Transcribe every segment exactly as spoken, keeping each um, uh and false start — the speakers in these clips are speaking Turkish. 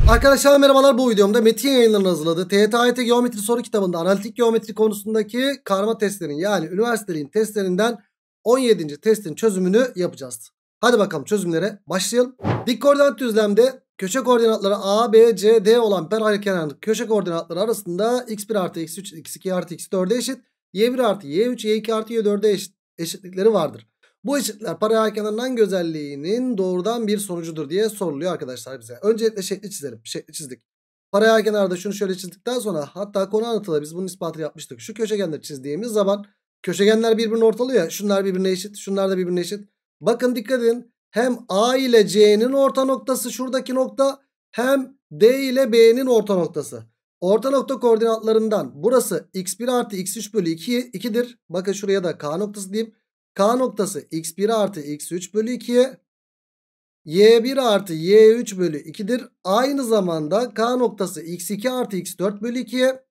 Arkadaşlar merhabalar, bu videomda Metin Yayınları'nın hazırladığı T Y T A Y T Geometri soru kitabında analitik geometri konusundaki karma testlerin yani üniversiteliğin testlerinden on yedinci testin çözümünü yapacağız. Hadi bakalım çözümlere başlayalım. Dik koordinat düzlemde köşe koordinatları A, B, C, D olan paralelkenarlık köşe koordinatları arasında x bir artı x üç, x iki artı x dörde eşit, y bir artı y üç, y iki artı y dörde eşit, eşitlikleri vardır. Bu eşitlikler paralelkenarın hangi özelliğinin doğrudan bir sonucudur diye soruluyor arkadaşlar bize. Öncelikle şekli çizelim. Şekli çizdik. Paralelkenarda şunu şöyle çizdikten sonra, hatta konu anlatıda biz bunun ispatını yapmıştık. Şu köşegenleri çizdiğimiz zaman köşegenler birbirini ortalıyor ya. Şunlar birbirine eşit, şunlar da birbirine eşit. Bakın dikkat edin. Hem A ile C'nin orta noktası şuradaki nokta, hem D ile B'nin orta noktası. Orta nokta koordinatlarından burası x bir artı x üç bölü iki, ikidir. Bakın şuraya da K noktası diyeyim. K noktası x bir artı x üç bölü ikiye, y bir artı y üç bölü ikidir. Aynı zamanda K noktası x iki artı x dört bölü ikiye,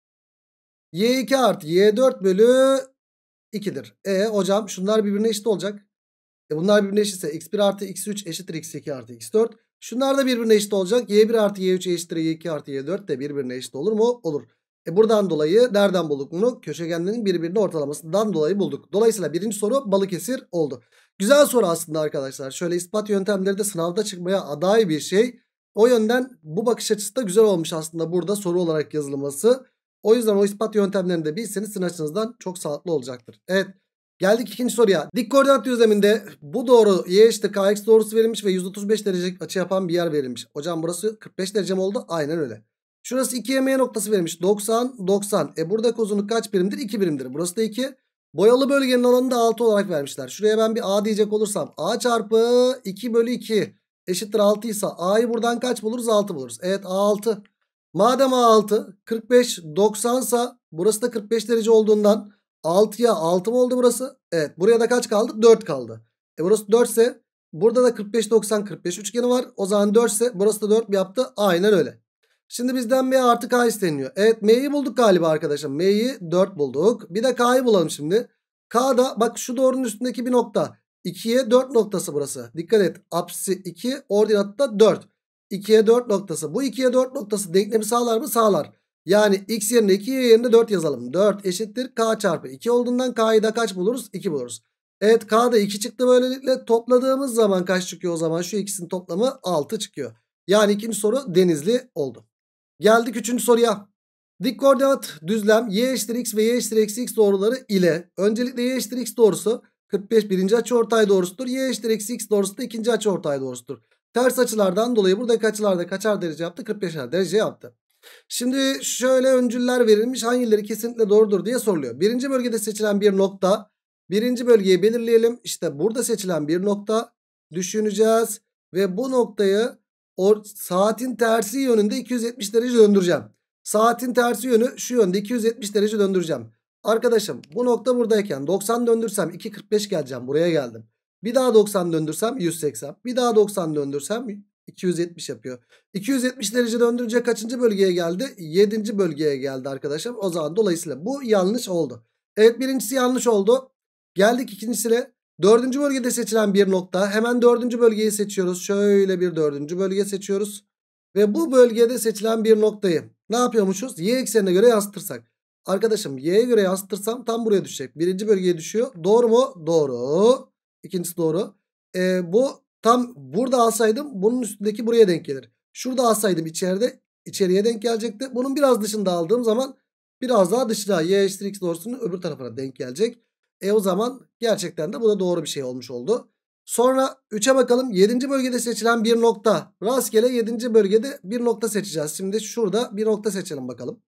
y iki artı y dört bölü ikidir. E hocam şunlar birbirine eşit olacak. E bunlar birbirine eşitse x bir artı x üç eşittir x iki artı x dört. Şunlar da birbirine eşit olacak. Y bir artı y üç eşittir y iki artı y dört de birbirine eşit olur mu? Olur. E buradan dolayı nereden bulduk bunu? Köşegenlerin birbirine ortalamasından dolayı bulduk. Dolayısıyla birinci soru Balıkesir oldu. Güzel soru aslında arkadaşlar. Şöyle ispat yöntemleri de sınavda çıkmaya aday bir şey. O yönden bu bakış açısı da güzel olmuş aslında burada soru olarak yazılması. O yüzden o ispat yöntemlerini de bilseniz sizin açınızdan çok sağlıklı olacaktır. Evet. Geldik ikinci soruya. Dik koordinat düzleminde bu doğru y eşittir kx doğrusu verilmiş ve yüz otuz beş derece açı yapan bir yer verilmiş. Hocam burası kırk beş derece mi oldu? Aynen öyle. Şurası iki y m noktası verilmiş. doksan, doksan. E buradaki uzunluk kaç birimdir? iki birimdir. Burası da iki. Boyalı bölgenin alanını da altı olarak vermişler. Şuraya ben bir a diyecek olursam, a çarpı iki bölü iki eşittir altı ise a'yı buradan kaç buluruz? altı buluruz. Evet, a altı. Madem a altı, kırk beş, doksan ise burası da kırk beş derece olduğundan altıya altı mı oldu burası? Evet, buraya da kaç kaldı? dört kaldı. E burası dört ise burada da kırk beş, doksan, kırk beş üçgeni var. O zaman dört ise burası da dört mi yaptı? Aynen öyle. Şimdi bizden M artı K isteniyor. Evet, M'yi bulduk galiba arkadaşım. M'yi dört bulduk. Bir de K'yı bulalım şimdi. K'da bak şu doğrunun üstündeki bir nokta. ikiye dört noktası burası. Dikkat et. Apsisi iki, ordinatı da dört. ikiye dört noktası. Bu ikiye dört noktası denklemi sağlar mı? Sağlar. Yani x yerine iki, y yerine dört yazalım. dört eşittir K çarpı iki olduğundan K'yı da kaç buluruz? iki buluruz. Evet, K'da iki çıktı böylelikle. Topladığımız zaman kaç çıkıyor o zaman? Şu ikisinin toplamı altı çıkıyor. Yani ikinci soru Denizli oldu. Geldik üçüncü soruya. Dik koordinat düzlem y eşittir x ve y eşittir eksi x doğruları ile öncelikle y eşittir x doğrusu kırk beş birinci açıortay doğrusudur. Y eşittir eksi x doğrusu da ikinci açıortay doğrusudur. Ters açılardan dolayı buradaki açılarda kaçar derece yaptı? kırk beşer derece yaptı. Şimdi şöyle öncüller verilmiş, hangileri kesinlikle doğrudur diye soruluyor. Birinci bölgede seçilen bir nokta. Birinci bölgeyi belirleyelim. İşte burada seçilen bir nokta düşüneceğiz. Ve bu noktayı o saatin tersi yönünde iki yüz yetmiş derece döndüreceğim. Saatin tersi yönü şu yönde, iki yüz yetmiş derece döndüreceğim. Arkadaşım bu nokta buradayken doksan döndürsem iki kırk beş geleceğim. Buraya geldim. Bir daha doksan döndürsem yüz seksen. Bir daha doksan döndürsem iki yüz yetmiş yapıyor. iki yüz yetmiş derece döndürünce kaçıncı bölgeye geldi? yedinci bölgeye geldi arkadaşım. O zaman dolayısıyla bu yanlış oldu. Evet, birincisi yanlış oldu. Geldik ikincisine. Dördüncü bölgede seçilen bir nokta. Hemen dördüncü bölgeyi seçiyoruz. Şöyle bir dördüncü bölge seçiyoruz. Ve bu bölgede seçilen bir noktayı ne yapıyormuşuz? Y eksenine göre yansıtırsak. Arkadaşım y'ye göre yansıtırsam tam buraya düşecek. Birinci bölgeye düşüyor. Doğru mu? Doğru. İkincisi doğru. Ee, bu tam burada alsaydım bunun üstündeki buraya denk gelir. Şurada alsaydım içeride içeriye denk gelecekti. Bunun biraz dışında aldığım zaman biraz daha dışına y eşittir x doğrusunun öbür tarafına denk gelecek. E o zaman gerçekten de bu da doğru bir şey olmuş oldu. Sonra üçe bakalım. yedinci bölgede seçilen bir nokta. Rastgele yedinci bölgede bir nokta seçeceğiz. Şimdi şurada bir nokta seçelim bakalım.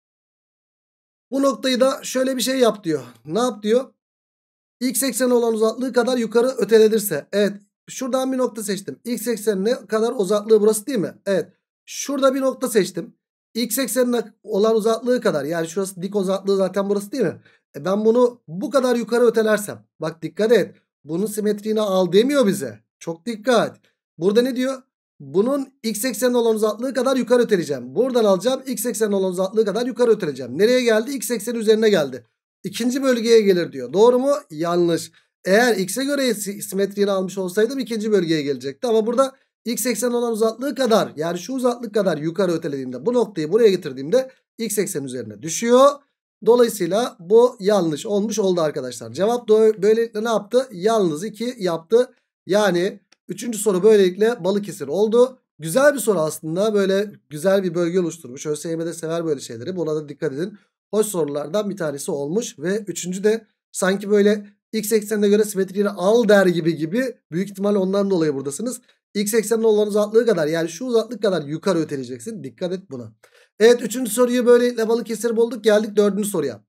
Bu noktayı da şöyle bir şey yap diyor. Ne yap diyor? X ekseni olan uzaklığı kadar yukarı ötelenirse. Evet. Şuradan bir nokta seçtim. X eksenine kadar uzaklığı burası değil mi? Evet. Şurada bir nokta seçtim. X eksenine olan uzaklığı kadar. Yani şurası dik uzaklığı zaten burası değil mi? E ben bunu bu kadar yukarı ötelersem. Bak dikkat et. Bunun simetriğini al demiyor bize. Çok dikkat. Burada ne diyor? Bunun x eksenine olan uzaklığı kadar yukarı öteleyeceğim. Buradan alacağım. X eksenine olan uzaklığı kadar yukarı öteleyeceğim. Nereye geldi? X ekseni üzerine geldi. İkinci bölgeye gelir diyor. Doğru mu? Yanlış. Eğer x'e göre simetriğini almış olsaydım ikinci bölgeye gelecekti. Ama burada X ekseni olan uzaklığı kadar, yani şu uzaklık kadar yukarı ötelediğimde, bu noktayı buraya getirdiğimde x eksen üzerine düşüyor. Dolayısıyla bu yanlış olmuş oldu arkadaşlar. Cevap böylelikle ne yaptı? Yalnız iki yaptı. Yani üçüncü soru böylelikle Balıkesir oldu. Güzel bir soru aslında. Böyle güzel bir bölge oluşturmuş. ÖSYM'de sever böyle şeyleri. Buna da dikkat edin. Hoş sorulardan bir tanesi olmuş. Ve üçüncü de sanki böyle x eksenine göre simetriyi al der gibi gibi. Büyük ihtimal ondan dolayı buradasınız. X eksenine olan uzaklığı kadar, yani şu uzaklık kadar yukarı öteleyeceksin. Dikkat et buna. Evet, üçüncü soruyu böylelikle Balıkesir bulduk. Geldik dördüncü soruya.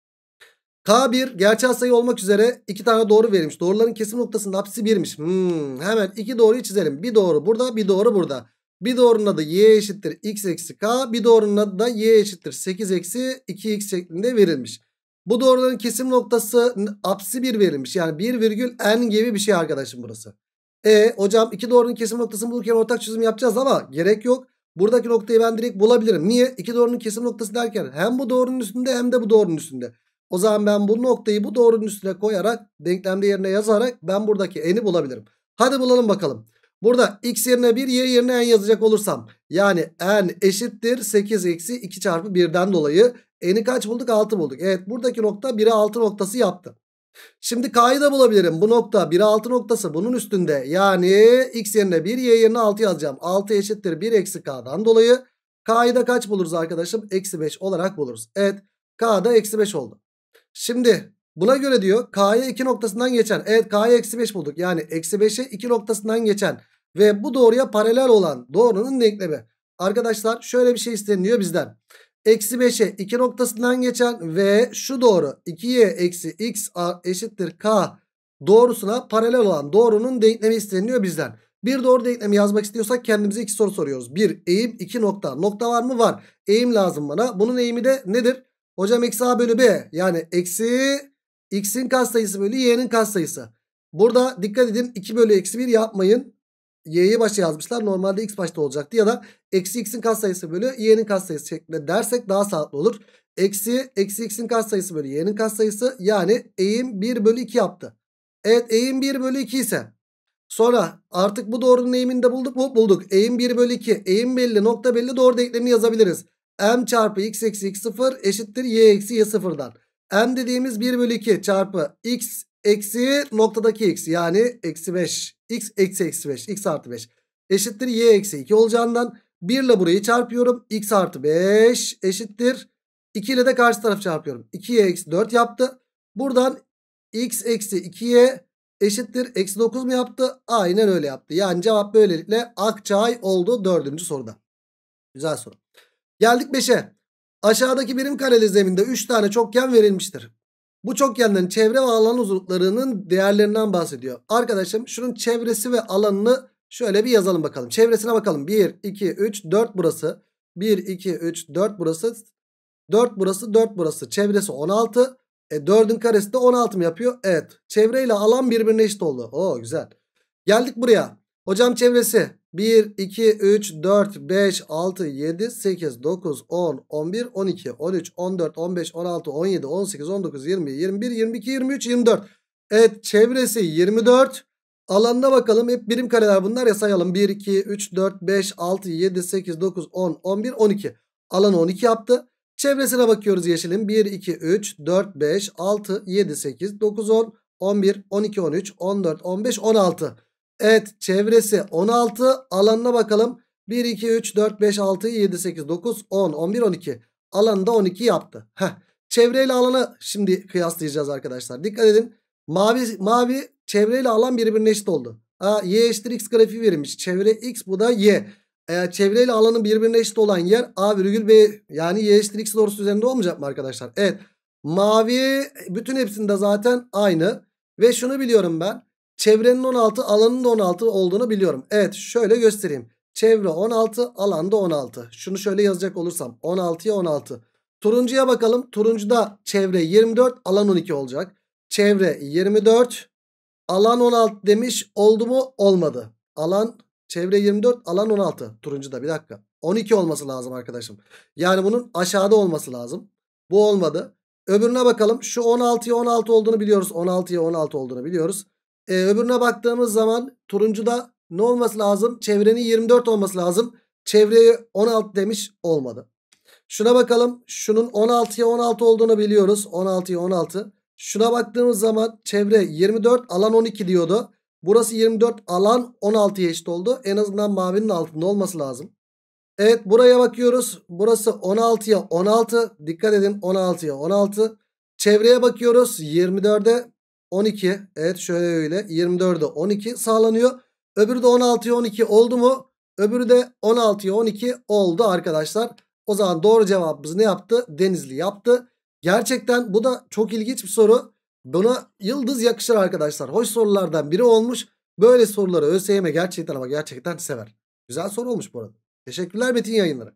K bir gerçel sayı olmak üzere iki tane doğru verilmiş. Doğruların kesim noktasının apsisi birmiş. Hmm, hemen iki doğruyu çizelim. Bir doğru burada, bir doğru burada. Bir doğrunun adı y eşittir x eksi k. Bir doğrunun adı da y eşittir sekiz eksi iki x şeklinde verilmiş. Bu doğruların kesim noktası apsisi bir verilmiş. Yani bir virgül n gibi bir şey arkadaşım burası. E hocam iki doğrunun kesim noktasını bulurken ortak çözüm yapacağız ama gerek yok. Buradaki noktayı ben direkt bulabilirim. Niye? İki doğrunun kesim noktası derken hem bu doğrunun üstünde hem de bu doğrunun üstünde. O zaman ben bu noktayı bu doğrunun üstüne koyarak, denklemde yerine yazarak ben buradaki n'i bulabilirim. Hadi bulalım bakalım. Burada x yerine bir, y yerine n yazacak olursam, yani n eşittir sekiz eksi iki çarpı birden dolayı n'i kaç bulduk? altı bulduk. Evet, buradaki nokta bire altı noktası yaptı. Şimdi k'yı da bulabilirim. Bu nokta bire altı noktası bunun üstünde. Yani x yerine bir, y yerine altı yazacağım. altı eşittir bir eksi k'dan dolayı k'yı da kaç buluruz arkadaşım? Eksi beş olarak buluruz. Evet, k da eksi beş oldu. Şimdi buna göre diyor k'ya iki noktasından geçen. Evet, k'ya eksi beş bulduk. Yani eksi beşe iki noktasından geçen ve bu doğruya paralel olan doğrunun denklemi. Arkadaşlar şöyle bir şey isteniyor bizden. Eksi beşe iki noktasından geçen ve şu doğru iki y eksi x eşittir k doğrusuna paralel olan doğrunun denklemi isteniyor bizden. Bir doğru denklemi yazmak istiyorsak kendimize iki soru soruyoruz. Bir eğim, iki nokta. Nokta var mı? Var. Eğim lazım bana. Bunun eğimi de nedir? Hocam eksi a bölü b. Yani eksi x'in katsayısı bölü y'nin katsayısı. Burada dikkat edin, iki bölü eksi bir yapmayın. Y'yi başa yazmışlar. Normalde x başta olacaktı. Ya da eksi x'in katsayısı bölü y'nin katsayısı şeklinde dersek daha sağlıklı olur. Eksi eksi x'in katsayısı bölü y'nin katsayısı, yani eğim bir bölü iki yaptı. Evet, eğim bir bölü iki ise sonra artık bu doğrunun eğimini de bulduk mu? Bulduk. Eğim bir bölü iki. Eğim belli, nokta belli, doğru denklemini yazabiliriz. M çarpı x eksi x sıfır eşittir y eksi y sıfırdan. M dediğimiz bir bölü iki çarpı x eksi noktadaki x, yani eksi beş. X eksi eksi beş. X artı beş eşittir y eksi iki olacağından bir ile burayı çarpıyorum. X artı beş eşittir iki ile de karşı tarafı çarpıyorum. iki y eksi dört yaptı. Buradan x eksi iki y eşittir eksi dokuz mu yaptı? Aynen öyle yaptı. Yani cevap böylelikle Akçay oldu dördüncü soruda. Güzel soru. Geldik beşe. Aşağıdaki birim kareli zeminde üç tane çokgen verilmiştir. Bu çokgenlerin çevre ve alan uzunluklarının değerlerinden bahsediyor. Arkadaşım şunun çevresi ve alanını şöyle bir yazalım bakalım. Çevresine bakalım. bir, iki, üç, dört burası. bir, iki, üç, dört burası. dört burası, dört burası. Çevresi on altı. E dördün karesi de on altı mı yapıyor? Evet. Çevreyle alan birbirine eşit oldu. Oo, güzel. Geldik buraya. Hocam çevresi bir, iki, üç, dört, beş, altı, yedi, sekiz, dokuz, on, on bir, on iki, on üç, on dört, on beş, on altı, on yedi, on sekiz, on dokuz, yirmi, yirmi bir, yirmi iki, yirmi üç, yirmi dört. Evet, çevresi yirmi dört. Alanına bakalım. Hep birim kareler bunlar ya, sayalım. bir, iki, üç, dört, beş, altı, yedi, sekiz, dokuz, on, on bir, on iki. Alanı on iki yaptı. Çevresine bakıyoruz yeşilin. bir, iki, üç, dört, beş, altı, yedi, sekiz, dokuz, on, on bir, on iki, on üç, on dört, on beş, on altı. Evet, çevresi on altı. Alanına bakalım. bir, iki, üç, dört, beş, altı, yedi, sekiz, dokuz, on, on bir, on iki. Alanı da on iki yaptı. Heh. Çevreyle alanı şimdi kıyaslayacağız arkadaşlar. Dikkat edin. Mavi, mavi çevreyle alan birbirine eşit oldu. Ha, y eşittir x grafiği verilmiş. Çevre x, bu da y. Eğer çevreyle alanın birbirine eşit olan yer A virgül B, yani y eşittir x doğrusu üzerinde olmayacak mı arkadaşlar? Evet. Mavi bütün hepsinde zaten aynı. Ve şunu biliyorum ben. Çevrenin on altı, alanın da on altı olduğunu biliyorum. Evet, şöyle göstereyim. Çevre on altı, alan da on altı. Şunu şöyle yazacak olursam on altıya on altı. Turuncuya bakalım. Turuncuda çevre yirmi dört, alan on iki olacak. Çevre yirmi dört, alan on altı demiş. Oldu mu? Olmadı. Alan çevre yirmi dört, alan on altı. Turuncuda bir dakika. on iki olması lazım arkadaşım. Yani bunun aşağıda olması lazım. Bu olmadı. Öbürüne bakalım. Şu on altıya on altı olduğunu biliyoruz. on altıya on altı olduğunu biliyoruz. Ee, öbürüne baktığımız zaman turuncuda ne olması lazım? Çevrenin yirmi dört olması lazım. Çevreye on altı demiş, olmadı. Şuna bakalım. Şunun on altıya on altı olduğunu biliyoruz. on altıya on altı. Şuna baktığımız zaman çevre yirmi dört, alan on iki diyordu. Burası yirmi dört, alan on altıya eşit oldu. En azından mavinin altında olması lazım. Evet, buraya bakıyoruz. Burası on altıya on altı. Dikkat edin, on altıya on altı. Çevreye bakıyoruz. yirmi dörde on iki. Evet, şöyle yirmi dörde on iki sağlanıyor. Öbürü de on altıya on iki oldu mu? Öbürü de on altıya on iki oldu arkadaşlar. O zaman doğru cevabımız ne yaptı? Denizli yaptı. Gerçekten bu da çok ilginç bir soru. Buna yıldız yakışır arkadaşlar. Hoş sorulardan biri olmuş. Böyle soruları ÖSYM gerçekten ama gerçekten sever. Güzel soru olmuş bu arada. Teşekkürler Metin Yayınları.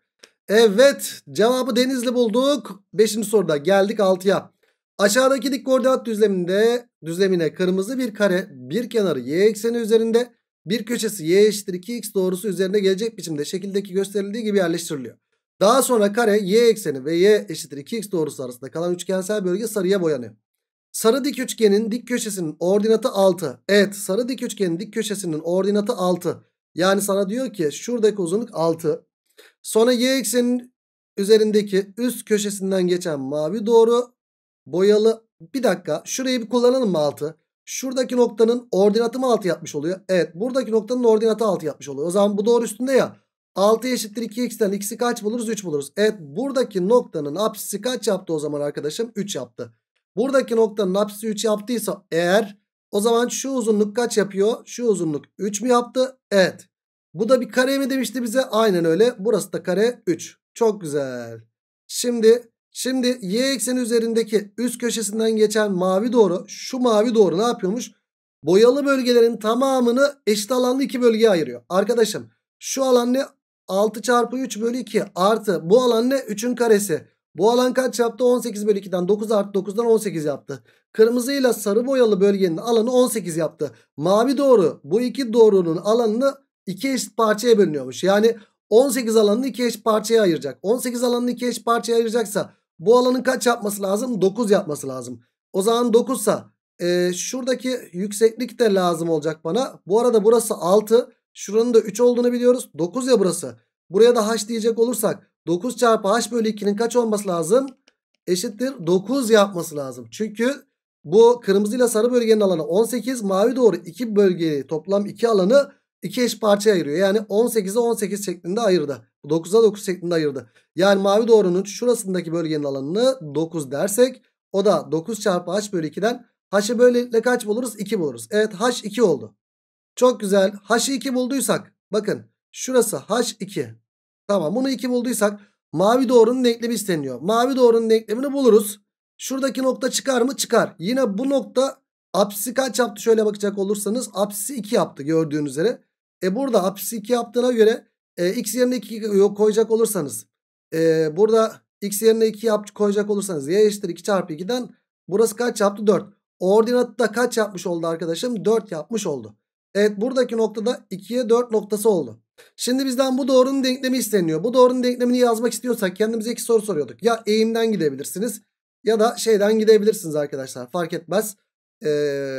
Evet, cevabı Denizli bulduk. beşinci soruda geldik altıya. Aşağıdaki dik koordinat düzleminde düzlemine kırmızı bir kare, bir kenarı y ekseni üzerinde, bir köşesi y eşittir iki x doğrusu üzerine gelecek biçimde şekildeki gösterildiği gibi yerleştiriliyor. Daha sonra kare, y ekseni ve y eşittir iki x doğrusu arasında kalan üçgensel bölge sarıya boyanıyor. Sarı dik üçgenin dik köşesinin ordinatı altı. Evet, sarı dik üçgenin dik köşesinin ordinatı altı. Yani sana diyor ki şuradaki uzunluk altı. Sonra y eksenin üzerindeki üst köşesinden geçen mavi doğru boyalı. Bir dakika, şurayı bir kullanalım mı altı? Şuradaki noktanın ordinatı mı altı yapmış oluyor? Evet, buradaki noktanın ordinatı altı yapmış oluyor. O zaman bu doğru üstünde ya. altı eşittir iki x'ten x'i kaç buluruz? üç buluruz. Evet, buradaki noktanın apsisi kaç yaptı o zaman arkadaşım? üç yaptı. Buradaki noktanın apsisi üç yaptıysa eğer, o zaman şu uzunluk kaç yapıyor? Şu uzunluk üç mü yaptı? Evet. Bu da bir kare mi demişti bize? Aynen öyle. Burası da kare üç. Çok güzel. Şimdi şimdi y ekseni üzerindeki üst köşesinden geçen mavi doğru, şu mavi doğru ne yapıyormuş? Boyalı bölgelerin tamamını eşit alanlı iki bölgeye ayırıyor. Arkadaşım, şu alan ne? altı çarpı üç bölü iki artı bu alan ne? üçün karesi. Bu alan kaç yaptı? on sekiz bölü ikiden dokuz artı dokuzdan on sekiz yaptı. Kırmızıyla sarı boyalı bölgenin alanı on sekiz yaptı. Mavi doğru bu iki doğrunun alanını iki eşit parçaya bölünüyormuş. Yani on sekiz alanını iki eşit parçaya ayıracak. on sekiz alanını iki eşit parçaya ayıracaksa bu alanın kaç yapması lazım? dokuz yapması lazım. O zaman dokuzsa e, şuradaki yükseklik de lazım olacak bana. Bu arada burası altı. Şuranın da üç olduğunu biliyoruz. dokuz ya burası. Buraya da h diyecek olursak dokuz çarpı h bölü ikinin kaç olması lazım? Eşittir dokuz yapması lazım. Çünkü bu kırmızıyla sarı bölgenin alanı on sekiz. Mavi doğru iki bölgeyi toplam iki alanı iki eş parçaya ayırıyor. Yani on sekize on sekiz şeklinde ayırdı. dokuza dokuz şeklinde ayırdı. Yani mavi doğrunun şurasındaki bölgenin alanını dokuz dersek o da dokuz çarpı h bölü ikiden h'ı böylelikle kaç buluruz? iki buluruz. Evet, h iki oldu. Çok güzel. H'ı iki bulduysak bakın şurası h iki. Tamam, bunu iki bulduysak mavi doğrunun denklemi isteniyor. Mavi doğrunun denklemini buluruz. Şuradaki nokta çıkar mı? Çıkar. Yine bu nokta apsisi kaç yaptı? Şöyle bakacak olursanız apsisi iki yaptı gördüğünüz üzere. E burada apsisi iki yaptığına göre e, x yerine iki koyacak olursanız e, burada x yerine iki yap, koyacak olursanız y eşittir iki çarpı ikiden burası kaç yaptı? dört. Ordinatı da kaç yapmış oldu arkadaşım? dört yapmış oldu. Evet, buradaki noktada ikiye dört noktası oldu. Şimdi bizden bu doğrunun denklemi isteniyor. Bu doğrunun denklemini yazmak istiyorsak kendimize iki soru soruyorduk. Ya eğimden gidebilirsiniz ya da şeyden gidebilirsiniz arkadaşlar. Fark etmez. Ee,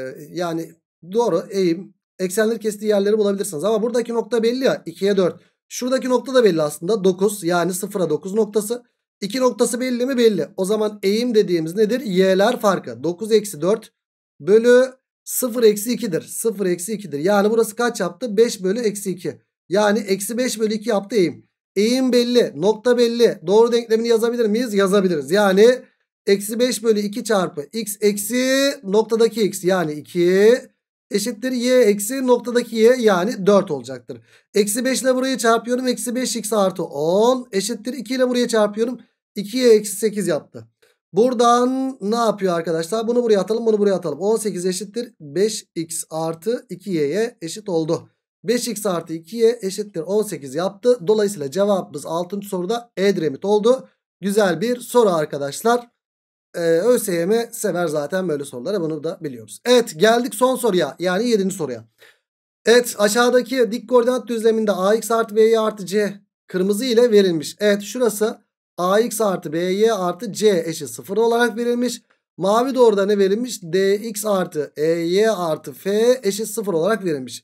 yani doğru eğim, eksenleri kestiği yerleri bulabilirsiniz. Ama buradaki nokta belli ya, ikiye dört. Şuradaki nokta da belli aslında, dokuz, yani sıfıra dokuz noktası. iki noktası belli mi? Belli. O zaman eğim dediğimiz nedir? Y'ler farkı. dokuz eksi dört bölü sıfır eksi ikidir. sıfır eksi ikidir. Yani burası kaç yaptı? beş bölü eksi iki. Yani eksi beş bölü iki yaptı eğim. Eğim belli. Nokta belli. Doğru denklemini yazabilir miyiz? Yazabiliriz. Yani eksi beş bölü iki çarpı x eksi noktadaki x yani iki eşittir y eksi noktadaki y yani dört olacaktır. Eksi beş ile burayı çarpıyorum. Eksi beş x artı on eşittir iki ile buraya çarpıyorum. ikiye eksi sekiz yaptı. Buradan ne yapıyor arkadaşlar? Bunu buraya atalım, bunu buraya atalım. on sekiz eşittir beş x artı iki y'ye eşit oldu. beş x artı iki y eşittir on sekiz yaptı. Dolayısıyla cevabımız altıncı soruda Edremit oldu. Güzel bir soru arkadaşlar. Ee, ÖSYM sever zaten böyle soruları, bunu da biliyoruz. Evet, geldik son soruya, yani yedinci soruya. Evet, aşağıdaki dik koordinat düzleminde ax artı by artı c kırmızı ile verilmiş. Evet, şurası ax artı by artı c eşit sıfır olarak verilmiş. Mavi doğruda ne verilmiş? Dx artı ey artı f eşit sıfır olarak verilmiş.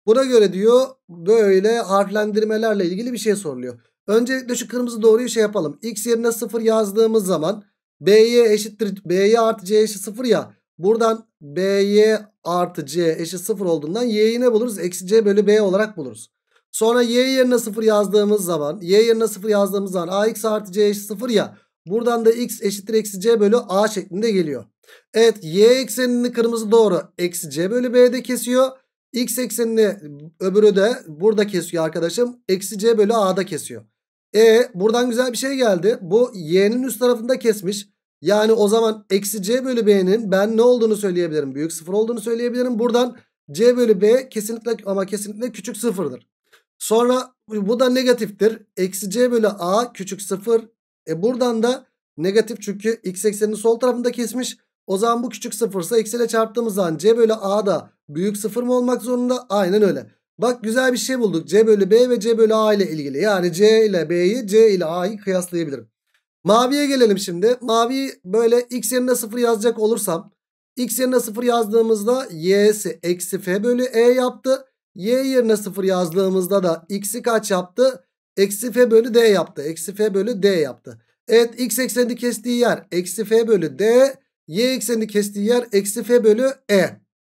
Buna göre diyor böyle harflendirmelerle ilgili bir şey soruluyor. Öncelikle şu kırmızı doğruyu şey yapalım. X yerine sıfır yazdığımız zaman B'ye eşittir. B'ye artı C eşit sıfır ya. Buradan B'ye artı C eşit sıfır olduğundan Y'yi ne buluruz? Eksi C bölü B olarak buluruz. Sonra Y yerine sıfır yazdığımız zaman Y yerine sıfır yazdığımız zaman A X artı C eşit sıfır ya. Buradan da X eşittir eksi C bölü A şeklinde geliyor. Evet, Y eksenini kırmızı doğru eksi C bölü B'de kesiyor. X eksenini öbürü de burada kesiyor arkadaşım. Eksi C bölü A'da kesiyor. E buradan güzel bir şey geldi. Bu Y'nin üst tarafında kesmiş. Yani o zaman eksi C bölü B'nin ben ne olduğunu söyleyebilirim. Büyük sıfır olduğunu söyleyebilirim. Buradan C bölü B kesinlikle ama kesinlikle küçük sıfırdır. Sonra bu da negatiftir. Eksi C bölü A küçük sıfır. E buradan da negatif çünkü x ekseninin sol tarafında kesmiş. O zaman bu küçük sıfırsa eksiyle çarptığımız zaman C bölü A da büyük sıfır mı olmak zorunda? Aynen öyle. Bak güzel bir şey bulduk. C bölü B ve C bölü A ile ilgili. Yani C ile B'yi C ile A'yı kıyaslayabilirim. Maviye gelelim şimdi. Mavi böyle x yerine sıfır yazacak olursam. X yerine sıfır yazdığımızda y'si eksi f bölü e yaptı. Y yerine sıfır yazdığımızda da x'i kaç yaptı? Eksi f bölü d yaptı. Eksi f bölü d yaptı. Evet, x eksenini kestiği yer eksi f bölü d. Y eksenini kestiği yer eksi f bölü e.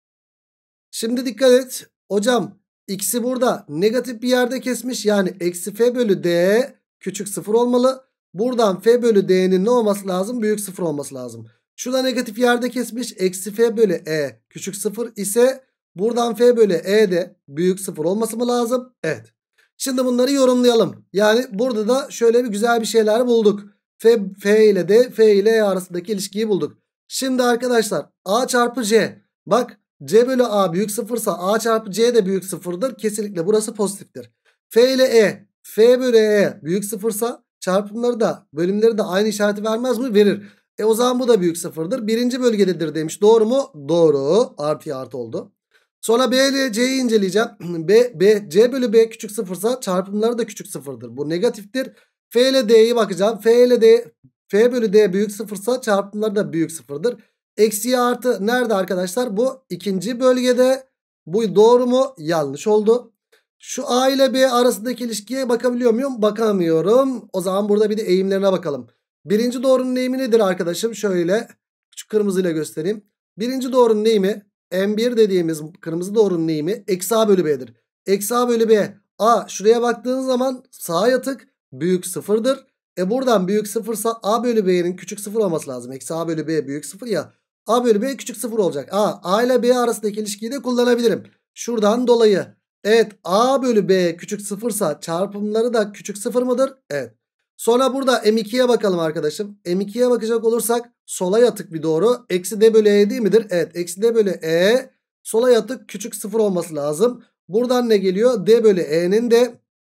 Şimdi dikkat et. Hocam x'i burada negatif bir yerde kesmiş. Yani eksi f bölü d küçük sıfır olmalı. Buradan f bölü d'nin ne olması lazım? Büyük sıfır olması lazım. Şurada negatif yerde kesmiş. Eksi f bölü e küçük sıfır ise buradan f bölü e de büyük sıfır olması mı lazım? Evet. Şimdi bunları yorumlayalım. Yani burada da şöyle bir güzel bir şeyler bulduk. F, f ile d, f ile e arasındaki ilişkiyi bulduk. Şimdi arkadaşlar a çarpı c. Bak c bölü a büyük sıfırsa a çarpı c de büyük sıfırdır. Kesinlikle burası pozitiftir. F ile e, f bölü e büyük sıfırsa çarpımları da bölümleri de aynı işareti vermez mi? Verir. E o zaman bu da büyük sıfırdır. Birinci bölgededir demiş. Doğru mu? Doğru. Artıya artı oldu. Sonra B ile C'yi inceleyeceğim. B, B, C bölü B küçük sıfırsa çarpımları da küçük sıfırdır. Bu negatiftir. F ile D'ye bakacağım. F ile D, F bölü D büyük sıfırsa çarpımları da büyük sıfırdır. Eksiye artı nerede arkadaşlar? Bu ikinci bölgede. Bu doğru mu? Yanlış oldu. Şu A ile B arasındaki ilişkiye bakabiliyor muyum? Bakamıyorum. O zaman burada bir de eğimlerine bakalım. Birinci doğrunun eğimi nedir arkadaşım? Şöyle şu kırmızıyla göstereyim. Birinci doğrunun eğimi M bir dediğimiz kırmızı doğrunun eğimi eksi A bölü B'dir. Eksi A bölü B. A şuraya baktığın zaman sağa yatık büyük sıfırdır. E buradan büyük sıfırsa A bölü B'nin küçük sıfır olması lazım. Eksi A bölü B büyük sıfır ya. A bölü B küçük sıfır olacak. A, A ile B arasındaki ilişkiyi de kullanabilirim. Şuradan dolayı. Evet, A bölü B küçük sıfırsa çarpımları da küçük sıfır mıdır? Evet. Sonra burada M ikiye bakalım arkadaşım. M ikiye bakacak olursak sola yatık bir doğru. Eksi D bölü E değil midir? Evet, eksi D bölü E sola yatık küçük sıfır olması lazım. Buradan ne geliyor? D bölü E'nin de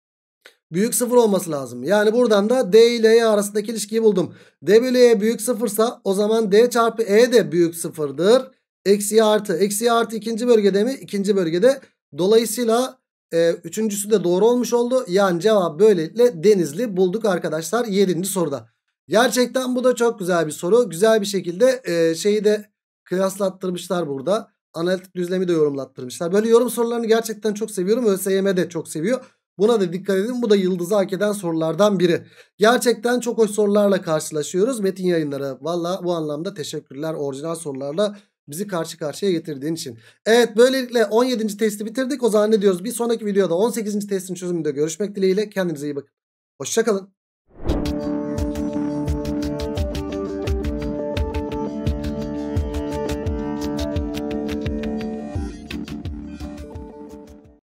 büyük sıfır olması lazım. Yani buradan da D ile E arasındaki ilişkiyi buldum. D bölü E büyük sıfırsa o zaman D çarpı E de büyük sıfırdır. Eksi artı. Eksi artı ikinci bölgede mi? İkinci bölgede. Dolayısıyla e, üçüncüsü de doğru olmuş oldu. Yani cevap böylelikle Denizli bulduk arkadaşlar yedinci soruda. Gerçekten bu da çok güzel bir soru. Güzel bir şekilde e, şeyi de kıyaslattırmışlar burada. Analitik düzlemi de yorumlattırmışlar. Böyle yorum sorularını gerçekten çok seviyorum. ÖSYM de çok seviyor. Buna da dikkat edin. Bu da yıldızı hak eden sorulardan biri. Gerçekten çok hoş sorularla karşılaşıyoruz. Metin Yayınları valla bu anlamda teşekkürler. Orijinal sorularla bizi karşı karşıya getirdiğin için. Evet, böylelikle on yedinci testi bitirdik. O zaman ne diyoruz? Bir sonraki videoda on sekizinci testin çözümünde görüşmek dileğiyle. Kendinize iyi bakın. Hoşça kalın.